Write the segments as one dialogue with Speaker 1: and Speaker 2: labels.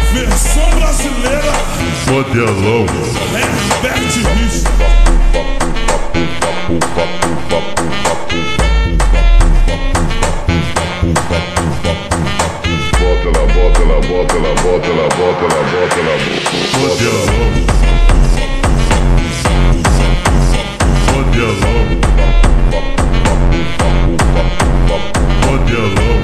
Speaker 1: Versão brasileira,
Speaker 2: Modelão.
Speaker 1: Herbert Richard.
Speaker 2: Bota ela, bota ela, bota ela, bota ela, bota ela, bota ela. Modelão. Modelão. Modelão.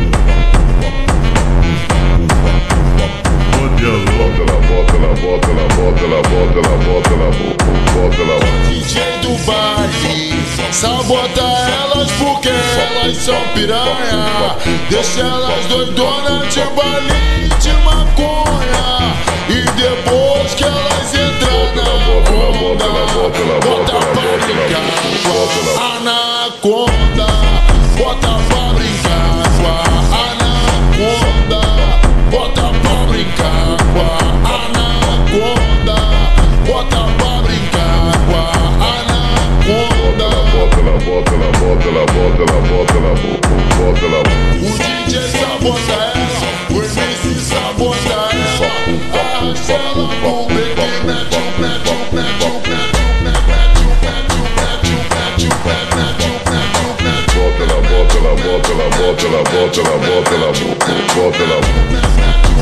Speaker 2: Bota ela, bota ela, bota ela, bota ela, bota ela, bota ela.
Speaker 3: DJ do baile, sabota elas porque elas são piranha. Deixa elas doidonas de baile de maconha. E depois que elas entram na onda, bota pra brincar com a anaconda. Bota pra brincar com a anaconda. Bota pra brincar com a anaconda. Bota pra brincar com a anaconda.
Speaker 2: Bota ela, bota ela, bota ela, bota ela, bota ela, bota ela.
Speaker 3: O DJ sabota ela, o MC sabota ela. Arrasta ela com break, mete o mete o mete o mete o mete o mete o mete o mete o mete o mete o mete o mete.
Speaker 2: Bota ela, bota ela, bota ela, bota ela, bota ela, bota ela.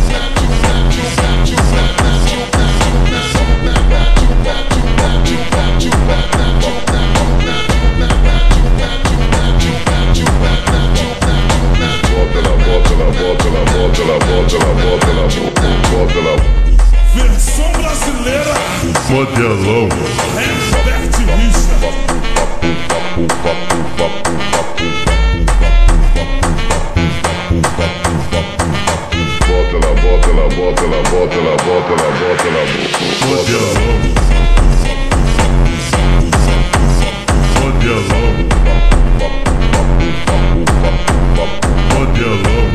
Speaker 1: Versão brasileira,
Speaker 2: Modelão.
Speaker 1: Herbert Richard.
Speaker 2: Bota ela, bota ela, bota ela, bota ela, bota ela, bota ela. Modelão. Modelão. Modelão.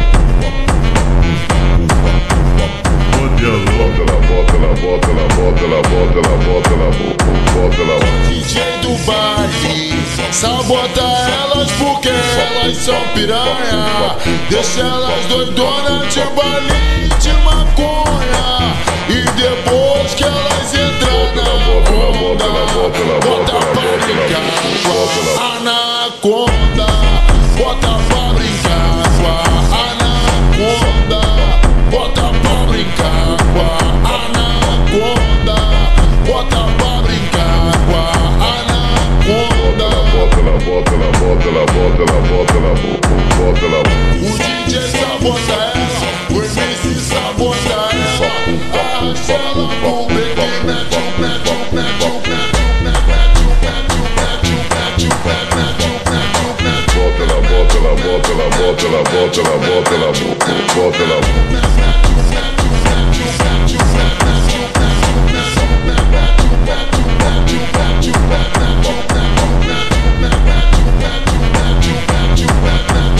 Speaker 2: Bota ela, bota ela, bota ela, bota ela, bota ela, bota ela.
Speaker 3: DJ do baile, sabota elas porque elas são piranha. Deixa elas doidonas de baile de maconha. E depois que elas entram na onda, bota pra brincar com a anaconda. Bota pra brincar com a anaconda. Bota pra brincar com a anaconda. Bota pra brincar com a anaconda.
Speaker 2: Bota ela, bota ela, bota ela, bota ela, bota ela, bota ela.
Speaker 3: O DJ sabota ela, o MC sabota ela. Arrasta ela com break, mete o mete o mete o mete o mete o mete o mete o mete o mete o mete o mete.
Speaker 2: Bota ela, bota ela, bota ela, bota ela, bota ela, bota ela, bota ela.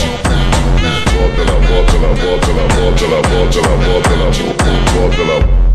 Speaker 2: Bota ela, bota ela, bota ela, bota ela, bota ela, bota ela.